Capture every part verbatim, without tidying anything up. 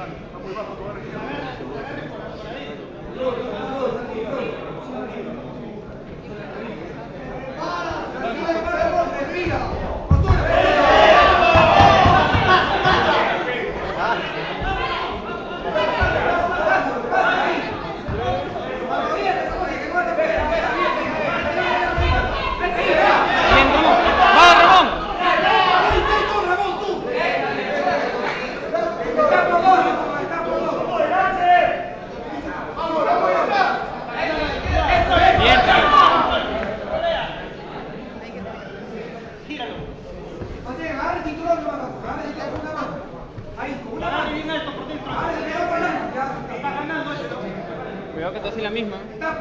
Cuidado que estás en la misma.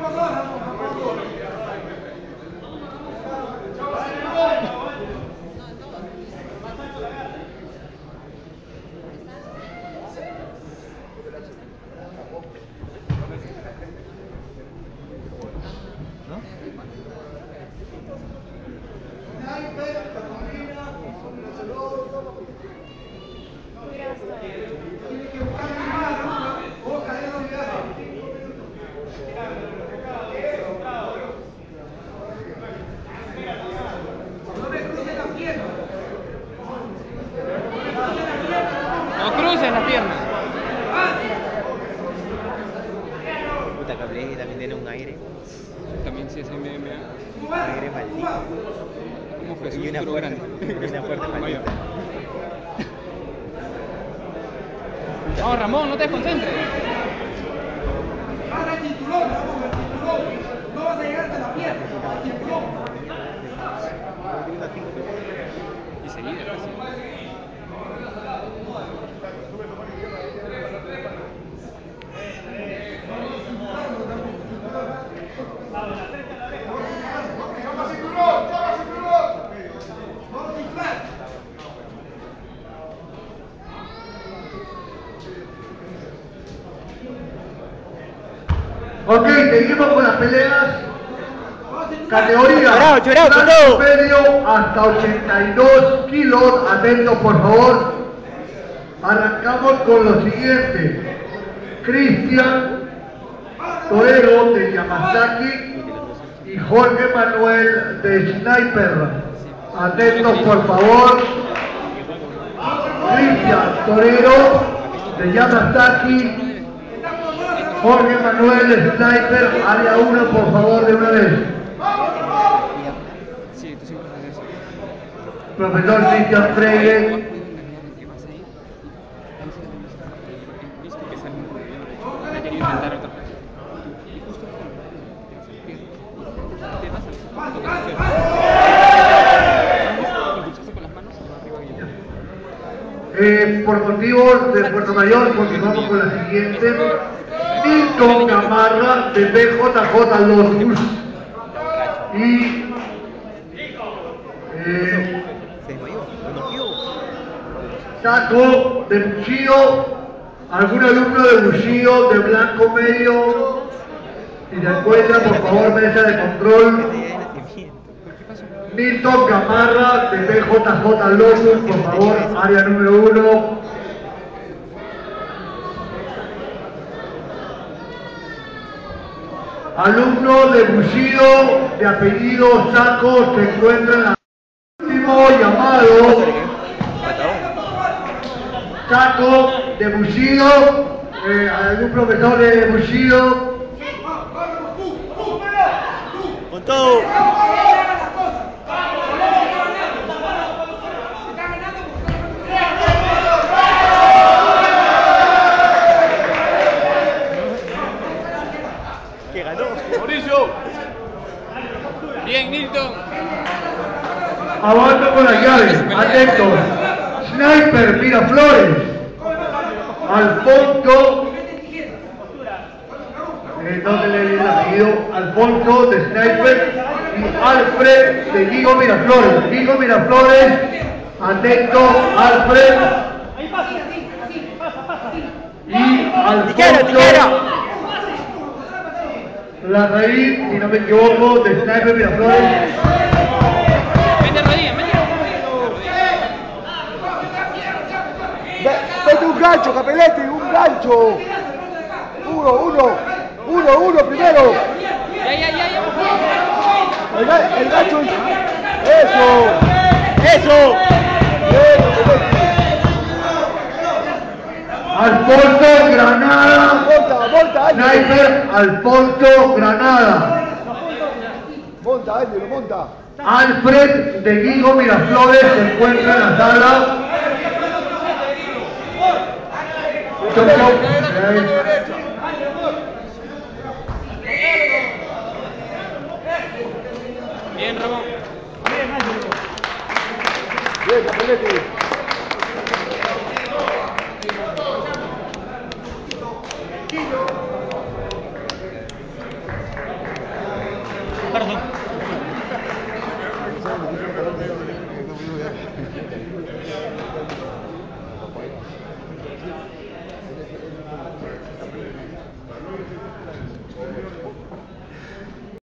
No cruces las piernas. Puta, Cablé también tiene un aire. También sí es M M A. Un aire maldito. Como Jesús, Y una pero fuerte, grande. y una fuerte maldita. Vamos, Ramón, no te desconcentres. Para el cinturón, Ramón, el cinturón. No vas a llegar hasta la pierna, al cinturón. Y seguida casi. Ok, seguimos con las peleas. Categoría Chorao, chorao, rango chorao. medio hasta ochenta y dos kilos. Atentos, por favor. Arrancamos con lo siguiente. Cristian Torero de Yamazaki y Jorge Manuel de Sniper. Atentos, por favor. Cristian Torero de Yamazaki, Jorge Manuel de Sniper, área uno, por favor, de una vez. Sí, tú siempre haces eso. Profesor Cristian Freire. ¿Qué pasa ahí? Viste que sale un problema. Me quería inventar otra cosa. Y justo te vas al toque impulsaste con las manos arriba y Eh, por motivos de fuerza mayor, continuamos con la siguiente. Milton Gamarra de B J J Lotus. Y eh, Se desmayó, lo noqueó. Taco de Bushido, algún alumno de Bushido de blanco medio, si se encuentra, por favor, mesa de control. Milton Gamarra de B J J Lotus, por favor, área número uno. Alumno de Bushido de apellido Saco se encuentra en la último llamado. Saco de Bushido, eh, algún profesor de Bushido. Con todo. Que ganó. Mauricio. Bien, Nilton. Avanza con las llaves, atentos. Sniper Miraflores. Alfonso. Eh, ¿Dónde le el apellido? Alfonso de Sniper. Y Alfred de Guigo Miraflores. Guigo Miraflores. Atento, Alfred. Y Alfonso. Tijera, tijera. La raíz, si no me equivoco, de Sniper Miraflores. Mete rodilla, mete Vete un gancho, Capelete, un gancho. Uno, uno, uno, uno primero. Ya, ya, ya, ya. El, ga- el gancho. Eso. ¡Eso! Bien, Benetti. Alfonso Granada. Monta, monta, Ángelo. Sniper Alfonso Granada. Monta, Ángelo, monta. Alfred de Guigo Miraflores se encuentra en la sala. Chau, chau. Bien, Ramón. Bien, Benetti.